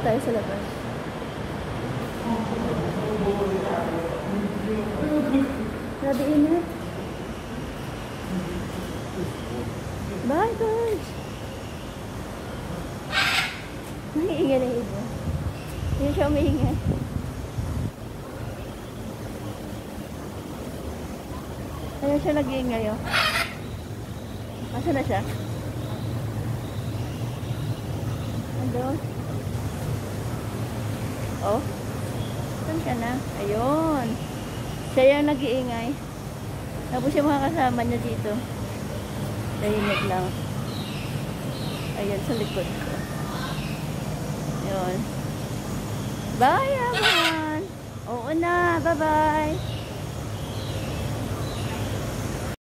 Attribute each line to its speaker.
Speaker 1: tayo sa labas. Grabe init. Bye, birds. Naiingay na iba. Hindi siya umiingay. Ayaw siya nag-iingay, oh. Asa na siya? Andun? Oh? Saan siya na? Ayun. Siya yung nag-iingay. Tapos yung mga kasama niya dito. Tahimik lang. Ayun, sa likod ko. Ayun. Bye, everyone! Oo na. Bye-bye!